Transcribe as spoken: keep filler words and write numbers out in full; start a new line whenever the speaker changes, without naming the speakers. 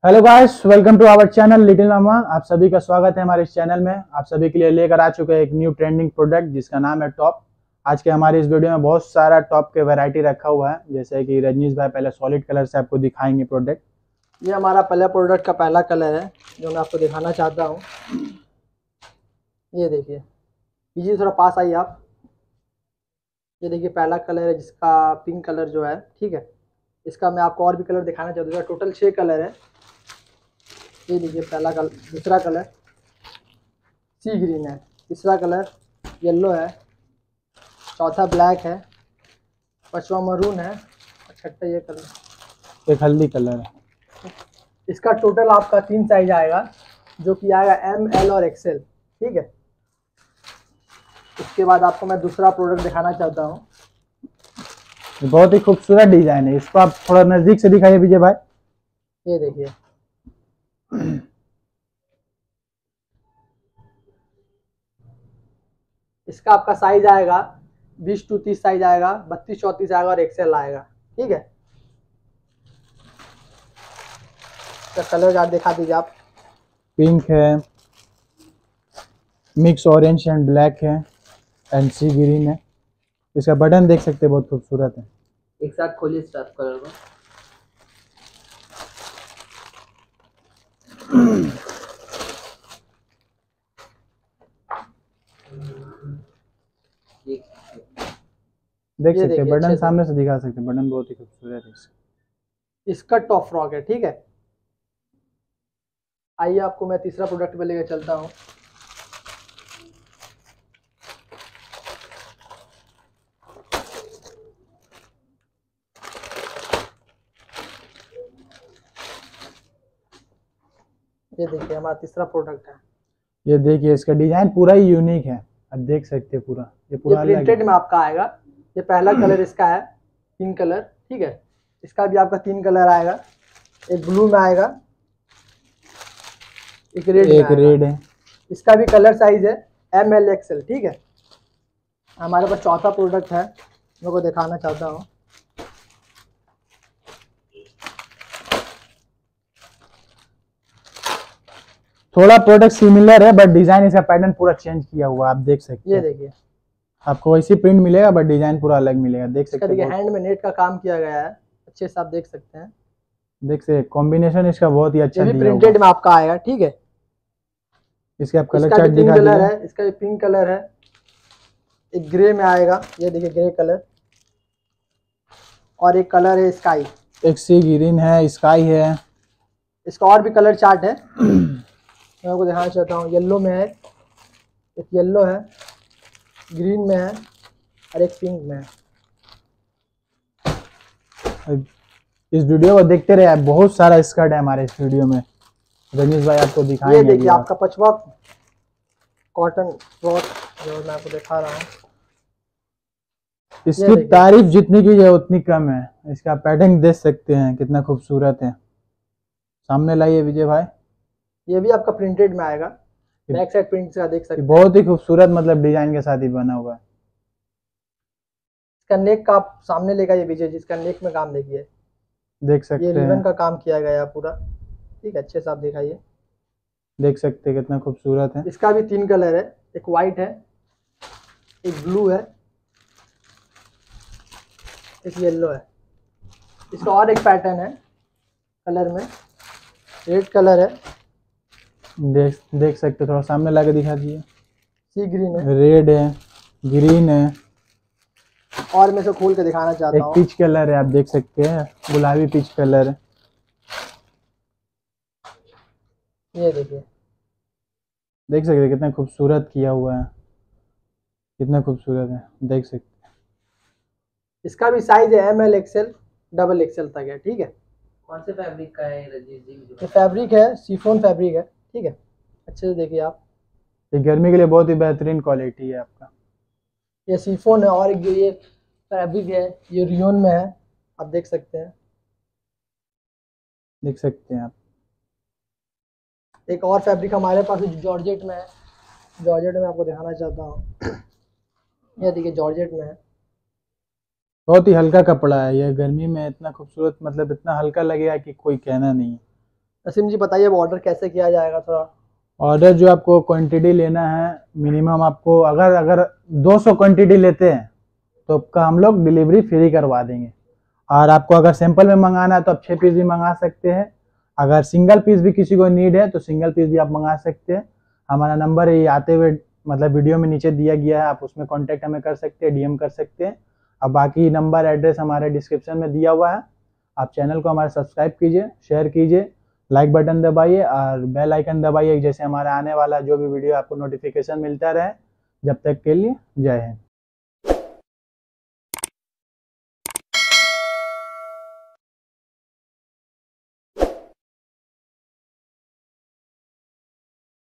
Hello guys, welcome to our channel little mama. आप सभी का स्वागत है हमारे इस चैनल में। आप सभी के लिए लेकर आ चुके हैं एक न्यू ट्रेंडिंग प्रोडक्ट जिसका नाम है टॉप। आज के हमारी इस वीडियो में बहुत सारा टॉप के वैरायटी रखा हुआ है, जैसे कि रजनीश भाई पहले सॉलिड कलर से आपको दिखाएंगे प्रोडक्ट।
ये हमारा पहला प्रोडक्ट का पहला कलर है जो मैं आपको दिखाना चाहता हूँ। ये देखिए, पीछे थोड़ा पास आइए आप। ये देखिए पहला कलर है जिसका पिंक कलर जो है, ठीक है। इसका मैं आपको और भी कलर दिखाना चाहता हूँ। टोटल छः कलर है। ये देखिए पहला कलर, दूसरा कलर सी ग्रीन है, तीसरा कलर येलो है, चौथा ब्लैक है, पांचवा मरून है, छठा ये कलर
एक हल्दी कलर है।
इसका टोटल आपका तीन साइज आएगा, जो कि आएगा एम एल और एक्सेल, ठीक है। उसके बाद आपको मैं दूसरा प्रोडक्ट दिखाना चाहता हूँ।
बहुत ही खूबसूरत डिजाइन है, इसको आप थोड़ा नजदीक से दिखाइए विजय भाई।
ये देखिए, इसका आपका साइज आएगा बीस टू तीस साइज आएगा, बत्तीस चौंतीस आएगा और एक्सेल आएगा, ठीक है। तो कलर चार्ट दिखा दीजिए आप।
पिंक है, मिक्स ऑरेंज एंड ब्लैक है, एंड सी ग्रीन है। इसका बटन देख सकते हैं, बहुत खूबसूरत है।
एक साथ खोलिए स्टार्ट कलर को।
देख सकते हैं बटन, सामने से दिखा सकते हैं बटन, बहुत ही खूबसूरत है।
इसका टॉप फ्रॉक है, ठीक है। आइए आपको मैं तीसरा प्रोडक्ट पे लेकर चलता हूँ। ये देखिए हमारा तीसरा प्रोडक्ट है।
ये देखिए इसका डिजाइन पूरा ही यूनिक है, आप देख सकते हैं पूरा। ये पूरा
ये प्रिंटेड में आपका आएगा। ये पहला कलर इसका है पिंक कलर, ठीक है। इसका भी आपका तीन कलर आएगा, एक ब्लू में आएगा, एक रेड
एक रेड है।
इसका भी कलर साइज है एम एल एक्सएल, ठीक है। हमारे पास चौथा प्रोडक्ट है, मैं को दिखाना चाहता हूँ।
थोड़ा प्रोडक्ट सिमिलर है बट डिजाइन इसका पैटर्न पूरा चेंज किया हुआ, आप देख सकते हैं।
ये देखिए,
आपको वैसी प्रिंट मिलेगा बट डिजाइन पूरा अलग मिलेगा, देख सकते हैं।
देखिए हैंड में नेट का काम किया गया है, अच्छे से आप देख सकते हैं।
देख सकते कॉम्बिनेशन इसका बहुत ही अच्छा
ये भी
दिया हुआ
प्रिंटेड में आपका आएगा, ठीक है।
इसके आप कलर
इसका
चार्ट
भी तीन
दिखा
कलर
दीजिए।
है, इसका भी पिंक कलर है, एक ग्रे में आएगा, ये देखिए ग्रे कलर, और एक कलर है स्काई।
एक सी ग्रीन है, स्काई है।
इसका और भी कलर चार्ट है, मैं आपको दिखाना चाहता हूँ। येलो में है, एक येलो है, ग्रीन में है और एक पिंक में है।
इस वीडियो को देखते रहे, बहुत सारा स्कर्ट है हमारे इस वीडियो में। रजनीश भाई आपको दिखाएंगे।
ये देखिए आपका पचवा कॉटन फ्रॉक जो मैं आपको दिखा रहा हूँ।
इसकी तारीफ जितनी की जाए उतनी कम है। इसका पैटर्न देख सकते हैं कितना खूबसूरत है। सामने लाइए विजय भाई।
ये भी आपका प्रिंटेड में आएगा, बैक साइड प्रिंट का देख सकते हैं।
बहुत ही खूबसूरत मतलब डिजाइन के साथ ही बना हुआ है।
इसका नेक का आप सामने लेगा, ये विजय जिसका नेक में काम देखिए,
देख सकते
ये
हैं।
रिबन का काम किया गया पूरा, ठीक है। अच्छे से आप दिखाइए,
देख सकते हैं कितना खूबसूरत है।
इसका भी तीन कलर है, एक वाइट है, एक ब्लू है, एक येलो है। इसका और एक पैटर्न है कलर में, रेड कलर है।
देख देख सकते हैं, थोड़ा सामने ला के दिखा दीजिए।
सी ग्रीन है,
रेड है, ग्रीन है,
और मैं इसे खोल के दिखाना चाहता हूँ।
एक पीच कलर है, आप देख सकते हैं गुलाबी पीच कलर है।
ये देखिए,
देख सकते हैं कितना खूबसूरत किया हुआ है, कितना खूबसूरत है, देख सकते हैं।
इसका भी साइज है M L XL double XL तक है, ठीक है। कौन से फैब्रिक का है रजनीश जी? ये फैब्रिक है शिफॉन फैब्रिक है, ठीक है। अच्छे से देखिए आप,
ये गर्मी के लिए बहुत ही बेहतरीन क्वालिटी है आपका।
ये शिफॉन है, और जो ये फैब्रिक है ये रियोन में है, आप देख सकते हैं।
देख सकते हैं आप।
एक और फैब्रिक हमारे पास है जॉर्जेट में है, जॉर्जेट में आपको दिखाना चाहता हूँ। ये देखिए जॉर्जेट में है,
बहुत ही हल्का कपड़ा है। ये गर्मी में इतना खूबसूरत, मतलब इतना हल्का लगेगा कि कोई कहना नहीं।
नसीम जी बताइए अब ऑर्डर कैसे किया जाएगा थोड़ा।
ऑर्डर जो आपको क्वांटिटी लेना है, मिनिमम आपको अगर अगर दो सौ क्वांटिटी लेते हैं तो आपका हम लोग डिलीवरी फ्री करवा देंगे। और आपको अगर सैंपल में मंगाना है तो आप छः पीस भी मंगा सकते हैं। अगर सिंगल पीस भी किसी को नीड है तो सिंगल पीस भी आप मंगा सकते हैं। हमारा नंबर ये आते हुए मतलब वीडियो में नीचे दिया गया है, आप उसमें कांटेक्ट हमें कर सकते हैं, डीएम कर सकते हैं। अब बाकी नंबर एड्रेस हमारे डिस्क्रिप्शन में दिया हुआ है। आप चैनल को हमारे सब्सक्राइब कीजिए, शेयर कीजिए, लाइक बटन दबाइए और बेल आइकन दबाइए, जैसे हमारा आने वाला जो भी वीडियो आपको नोटिफिकेशन मिलता रहे। जब तक के लिए जय हिंद।